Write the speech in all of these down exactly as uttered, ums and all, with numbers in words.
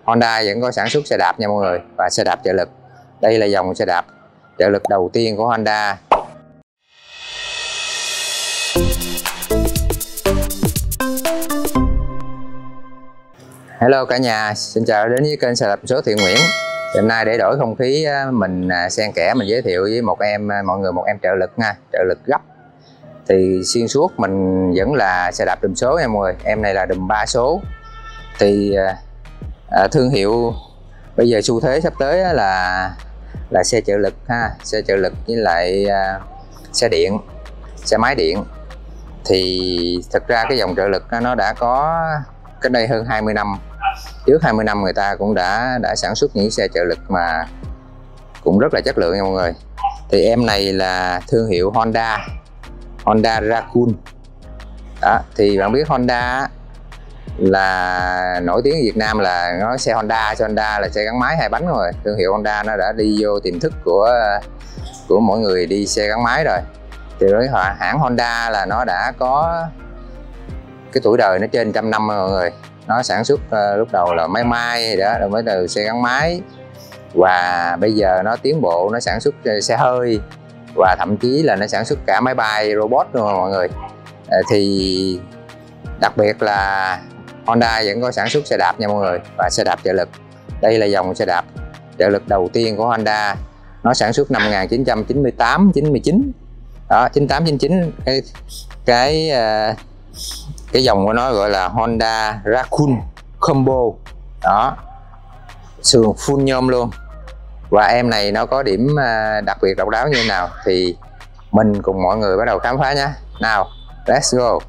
Honda vẫn có sản xuất xe đạp nha mọi người, và xe đạp trợ lực. Đây là dòng xe đạp trợ lực đầu tiên của Honda. Hello cả nhà, xin chào đến với kênh xe đạp số Thiện Nguyễn. Hôm nay để đổi không khí, mình xen kẽ mình giới thiệu với một em mọi người một em trợ lực nha, trợ lực gấp. Thì xuyên suốt mình vẫn là xe đạp đùm số nha mọi người. Em này là đùm ba số. Thì à, thương hiệu bây giờ xu thế sắp tới là là xe trợ lực ha, xe trợ lực với lại à, xe điện, xe máy điện. Thì thật ra cái dòng trợ lực nó đã có cách đây hơn hai mươi năm. Trước hai mươi năm người ta cũng đã đã sản xuất những xe trợ lực mà cũng rất là chất lượng nha mọi người. Thì em này là thương hiệu Honda, Honda Raccoon. Đó, thì bạn biết Honda là nổi tiếng ở Việt Nam là nói xe Honda, xe Honda là xe gắn máy hai bánh rồi. Thương hiệu Honda nó đã đi vô tiềm thức của của mỗi người đi xe gắn máy rồi. Thì với hãng Honda là nó đã có cái tuổi đời nó trên trăm năm rồi mọi người. Nó sản xuất uh, lúc đầu là máy may đó, rồi mới từ xe gắn máy, và bây giờ nó tiến bộ, nó sản xuất xe hơi, và thậm chí là nó sản xuất cả máy bay robot luôn rồi mọi người. Uh, thì đặc biệt là Honda vẫn có sản xuất xe đạp nha mọi người, và xe đạp trợ lực. Đây là dòng xe đạp trợ lực đầu tiên của Honda. Nó sản xuất năm một nghìn chín trăm chín mươi tám chín mươi chín đó, chín tám chín chín. Cái cái uh, cái dòng của nó gọi là Honda Raccoon Combo đó, sườn full nhôm luôn. Và em này nó có điểm đặc biệt độc đáo như thế nào thì mình cùng mọi người bắt đầu khám phá nhé. Nào, let's go.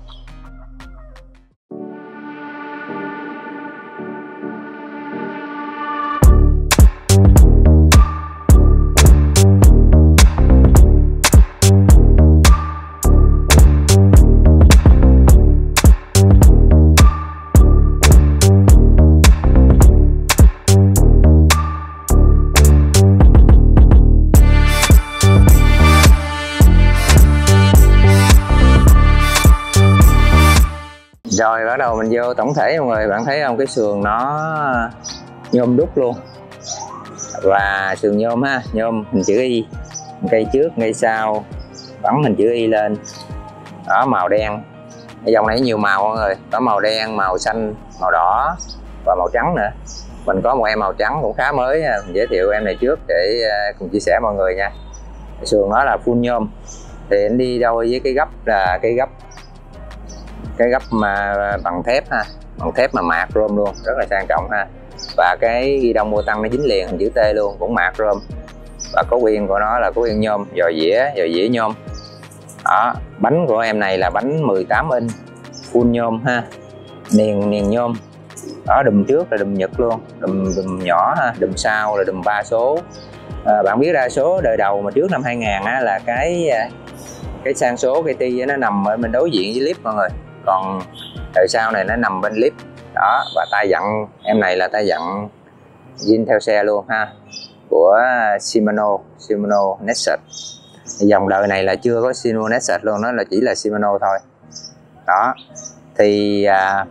Rồi bắt đầu mình vô tổng thể mọi người, bạn thấy không, cái sườn nó nhôm đúc luôn, và sườn nhôm ha, nhôm hình chữ Y, cây trước cây sau bắn hình chữ Y lên đó, màu đen. Cái dòng này nhiều màu mọi người, có màu đen, màu xanh, màu đỏ và màu trắng nữa. Mình có một em màu trắng cũng khá mới, mình giới thiệu em này trước để cùng chia sẻ mọi người nha. Cái sườn nó là full nhôm, thì anh đi đôi với cái gấp là cái gấp cái gấp mà bằng thép ha, bằng thép mà mạ chrome luôn, rất là sang trọng ha. Và cái ghi đông bô tăng nó dính liền hình chữ T luôn, cũng mạ chrome. Và có quyền của nó là có quyền nhôm, giò dĩa giò dĩa nhôm đó. Bánh của em này là bánh mười tám inch full nhôm ha, niền niền nhôm đó. Đùm trước là đùm Nhật luôn, đùm, đùm nhỏ ha, đùm sau là đùm ba số. À, bạn biết đa số đời đầu mà trước năm hai nghìn á, là cái cái sang số cái ti nó nằm ở bên đối diện với lip mọi người, còn đời sau này nó nằm bên lip đó. Và tay dặn em này là tay dặn zin theo xe luôn ha, của Shimano, Shimano Nexus. Dòng đời này là chưa có Shimano Nexus luôn, nó là chỉ là Shimano thôi đó. Thì à,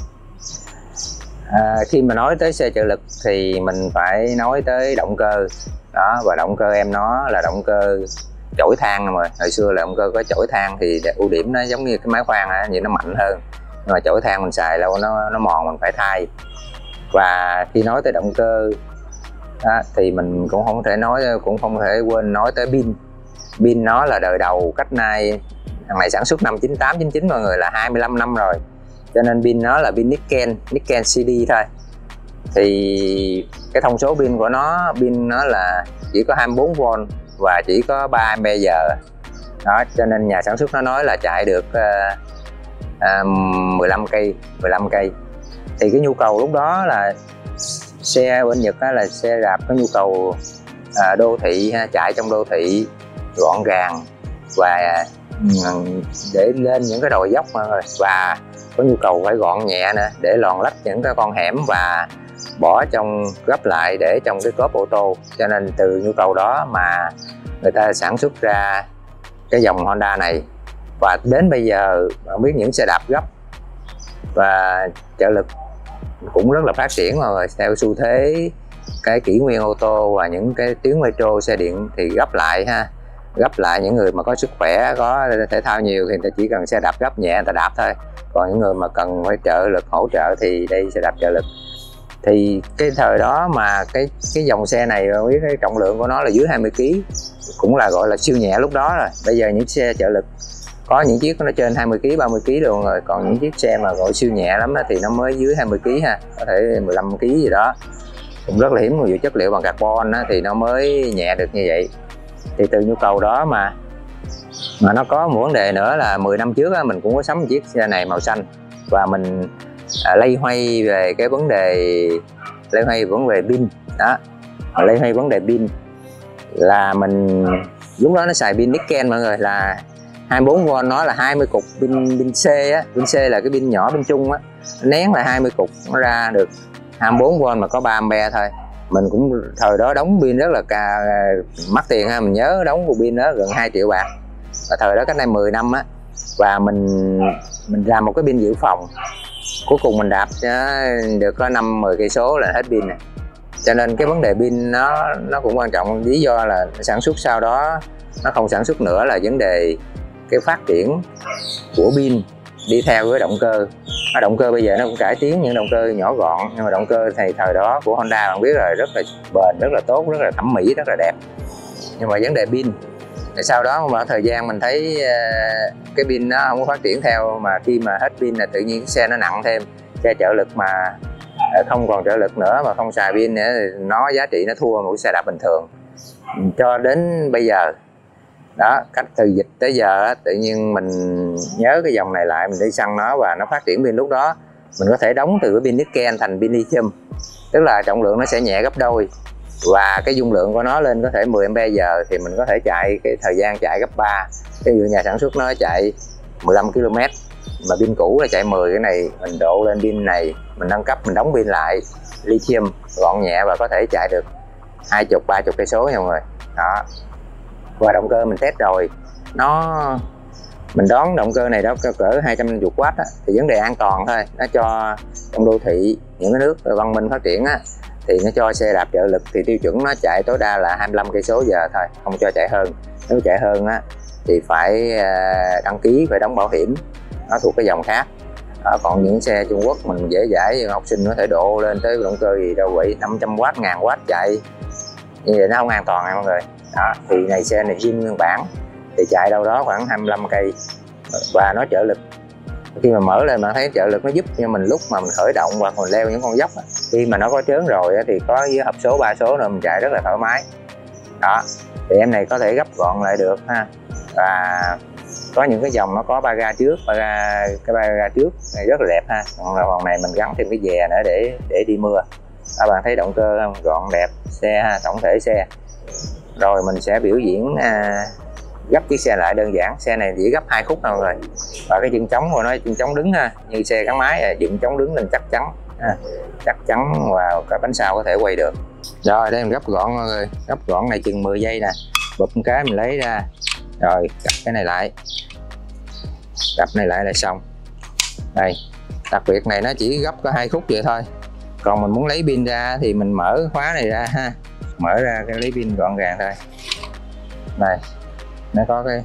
à, khi mà nói tới xe trợ lực thì mình phải nói tới động cơ đó. Và động cơ em nó là động cơ chổi than mà hồi xưa là động cơ có chổi than, thì ưu điểm nó giống như cái máy khoan á, vậy nó mạnh hơn, nhưng mà chổi than mình xài lâu nó nó mòn, mình phải thay. Và khi nói tới động cơ đó, thì mình cũng không thể nói cũng không thể quên nói tới pin. Pin nó là đời đầu, cách nay thằng này sản xuất năm chín tám chín chín mọi người, là hai mươi lăm năm rồi, cho nên pin nó là pin Nikken Nikken xê đê thôi. Thì cái thông số pin của nó, pin nó là chỉ có hai mươi bốn vôn và chỉ có ba am pe giờ đó, cho nên nhà sản xuất nó nói là chạy được uh, uh, mười lăm cây mười lăm cây. Thì cái nhu cầu lúc đó là xe bên Nhật đó, là xe đạp có nhu cầu uh, đô thị ha, chạy trong đô thị gọn gàng và uh, để lên những cái đồi dốc mọi người, và có nhu cầu phải gọn nhẹ nữa để lòn lách những cái con hẻm và bỏ trong gấp lại để trong cái cốp ô tô. Cho nên từ nhu cầu đó mà người ta sản xuất ra cái dòng Honda này. Và đến bây giờ bạn biết những xe đạp gấp và trợ lực cũng rất là phát triển rồi, theo xu thế cái kỷ nguyên ô tô và những cái tuyến metro xe điện thì gấp lại ha, gấp lại những người mà có sức khỏe, có thể thao nhiều thì người ta chỉ cần xe đạp gấp nhẹ người ta đạp thôi, còn những người mà cần phải trợ lực hỗ trợ thì đây xe đạp trợ lực. Thì cái thời đó mà cái cái dòng xe này với cái trọng lượng của nó là dưới hai mươi ki lô gam cũng là gọi là siêu nhẹ lúc đó rồi. Bây giờ những xe trợ lực có những chiếc nó trên hai mươi ki lô gam, ba mươi ki lô gam luôn rồi, còn những chiếc xe mà gọi siêu nhẹ lắm đó thì nó mới dưới hai mươi ki lô gam ha, có thể mười lăm ki lô gam gì đó, cũng rất là hiếm. Dù chất liệu bằng carbon đó, thì nó mới nhẹ được như vậy. Thì từ nhu cầu đó mà mà nó có một vấn đề nữa là mười năm trước á, mình cũng có sắm chiếc xe này màu xanh và mình à, lay hoay về cái vấn đề lay hoay vấn đề pin đó, lay hoay vấn đề pin là mình lúc đó nó xài pin nickel mọi người, là hai mươi bốn vôn, nó là hai mươi cục pin pin C á, pin C là cái pin nhỏ pin chung á, nén là hai mươi cục nó ra được hai mươi bốn vôn mà có ba ampe thôi. Mình cũng thời đó đóng pin rất là ca, mắc tiền ha, mình nhớ đóng bộ pin đó gần hai triệu bạc, và thời đó cách đây mười năm á, và mình mình làm một cái pin dự phòng, cuối cùng mình đạp được có năm mười cây số là hết pin này. Cho nên cái vấn đề pin nó nó cũng quan trọng, lý do là sản xuất sau đó nó không sản xuất nữa là vấn đề cái phát triển của pin đi theo với động cơ. Động cơ bây giờ nó cũng cải tiến những động cơ nhỏ gọn, nhưng mà động cơ thì thời đó của Honda bạn biết rồi, rất là bền, rất là tốt, rất là thẩm mỹ, rất là đẹp. Nhưng mà vấn đề pin thì sau đó mà thời gian mình thấy cái pin nó không có phát triển theo, mà khi mà hết pin là tự nhiên cái xe nó nặng thêm, xe trợ lực mà không còn trợ lực nữa mà không xài pin nữa thì nó giá trị nó thua một xe đạp bình thường. Cho đến bây giờ đó, cách từ dịch tới giờ tự nhiên mình nhớ cái dòng này lại, mình đi săn nó và nó phát triển pin. Lúc đó mình có thể đóng từ cái pin nickel thành pin lithium, tức là trọng lượng nó sẽ nhẹ gấp đôi và cái dung lượng của nó lên có thể mười ampe giờ, thì mình có thể chạy cái thời gian chạy gấp ba. Ví dụ nhà sản xuất nó chạy mười lăm ki lô mét mà pin cũ là chạy mười, cái này mình độ lên pin này, mình nâng cấp, mình đóng pin lại lithium gọn nhẹ và có thể chạy được hai chục ba chục cây số nha mọi người đó. Và động cơ mình test rồi, nó mình đoán động cơ này đó cỡ hai trăm năm mươi oát á, thì vấn đề an toàn thôi. Nó cho trong đô thị những cái nước văn minh phát triển á, thì nó cho xe đạp trợ lực thì tiêu chuẩn nó chạy tối đa là hai mươi lăm cây số giờ thôi, không cho chạy hơn. Nếu chạy hơn á thì phải đăng ký, phải đóng bảo hiểm, nó thuộc cái dòng khác đó. Còn những xe Trung Quốc mình dễ dãi, học sinh có thể độ lên tới động cơ gì đâu vậy năm trăm oát, ngàn oát chạy, như vậy nó không an toàn nha mọi người đó. Thì này xe này zin nguyên bản thì chạy đâu đó khoảng hai mươi lăm cây và nó trợ lực. Khi mà mở lên mà thấy trợ lực nó giúp cho mình lúc mà mình khởi động hoặc mình leo những con dốc, khi mà nó có trớn rồi thì có với hộp số ba số rồi mình chạy rất là thoải mái đó. Thì em này có thể gấp gọn lại được ha, và có những cái dòng nó có ba ga trước, ba ga cái ba ga trước này rất là đẹp ha. Còn là phần này mình gắn thêm cái dè nữa để để đi mưa. Các bạn thấy động cơ không? Gọn đẹp xe ha, tổng thể xe. Rồi mình sẽ biểu diễn à, gấp chiếc xe lại đơn giản. Xe này chỉ gấp hai khúc thôi rồi, và cái chân trống của nó chân trống đứng ha, như xe gắn máy dựng trống đứng lên chắc chắn ha, chắc chắn và cả bánh sau có thể quay được. Rồi đây mình gấp gọn mọi người, gấp gọn này chừng mười giây nè, bụp một cái mình lấy ra rồi cặp cái này lại, cặp này lại là xong. Đây, đặc biệt này nó chỉ gấp có hai khúc vậy thôi. Còn mình muốn lấy pin ra thì mình mở khóa này ra ha, mở ra cái lấy pin gọn gàng thôi. Này nó có cái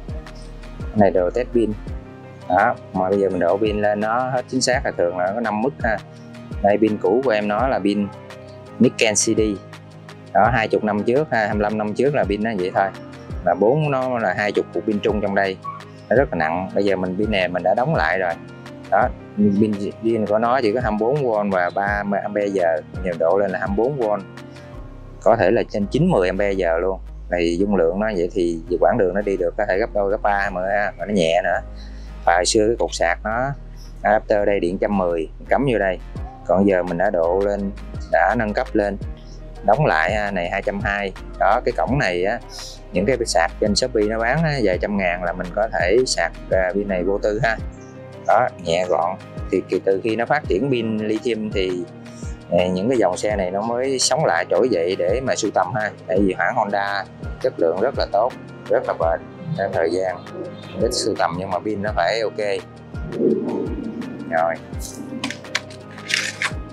này đồ test pin đó, mà bây giờ mình độ pin lên nó hết chính xác là thường là có năm mức ha. Đây pin cũ của em nó là pin nickel xê đê đó, hai mươi năm trước ha, hai mươi lăm năm trước là pin nó vậy thôi, là bốn nó là hai mươi cục pin trung trong đây, nó rất là nặng. Bây giờ mình pin này mình đã đóng lại rồi đó, pin pin của nó chỉ có hai mươi bốn vôn và ba ampe giờ, nhiệt độ lên là hai mươi bốn vôn, có thể là trên chín mươi ampe giờ luôn. Này dung lượng nó vậy thì quãng đường nó đi được có thể gấp đôi gấp ba mà nó nhẹ nữa. Và hồi xưa cái cục sạc nó adapter đây điện một trăm mười cắm vô đây, còn giờ mình đã độ lên, đã nâng cấp lên, đóng lại này hai trăm hai mươi đó. Cái cổng này á, những cái sạc trên Shopee nó bán á, vài trăm ngàn là mình có thể sạc pin này vô tư ha đó, nhẹ gọn. Thì từ khi nó phát triển pin lithium thì những cái dòng xe này nó mới sống lại trỗi dậy để mà sưu tầm ha. Tại vì hãng Honda chất lượng rất là tốt, rất là bền, trong thời gian đến sưu tầm, nhưng mà pin nó phải ok rồi.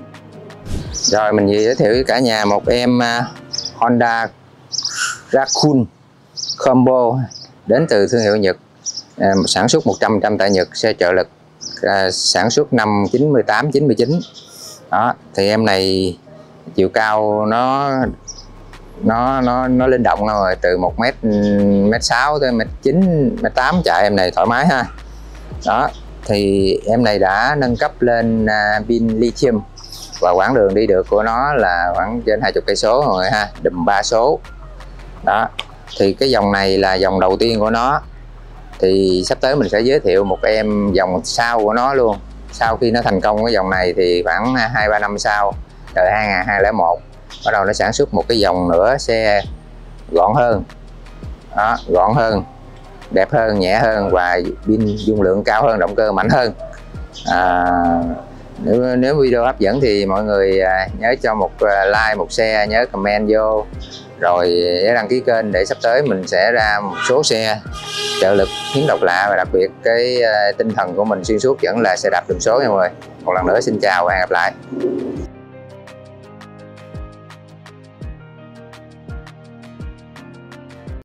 Rồi mình giới thiệu với cả nhà một em uh, Honda Raccoon Combo đến từ thương hiệu Nhật, uh, sản xuất một trăm phần trăm tại Nhật, xe trợ lực, uh, sản xuất năm chín mươi tám chín mươi chín. Đó thì em này chiều cao nó nó nó nó linh động rồi, từ một mét mét sáu tới mét chín mét tám, chạy em này thoải mái ha. Đó thì em này đã nâng cấp lên uh, pin lithium, và quãng đường đi được của nó là khoảng trên hai mươi cây số rồi ha, đùm ba số. Đó thì cái dòng này là dòng đầu tiên của nó, thì sắp tới mình sẽ giới thiệu một em dòng sau của nó luôn. Sau khi nó thành công cái dòng này thì khoảng hai ba năm sau, từ hai nghìn không trăm lẻ một, bắt đầu nó sản xuất một cái dòng nữa, xe gọn hơn. Đó, gọn hơn, đẹp hơn, nhẹ hơn, và pin dung lượng cao hơn, động cơ mạnh hơn. à, nếu, nếu video hấp dẫn thì mọi người à, nhớ cho một à, like, một share, nhớ comment vô, rồi nhớ đăng ký kênh để sắp tới mình sẽ ra một số xe trợ lực hiếm độc lạ, và đặc biệt cái à, tinh thần của mình xuyên suốt vẫn là xe đạp đường số nha mọi người. Một lần nữa xin chào và hẹn gặp lại.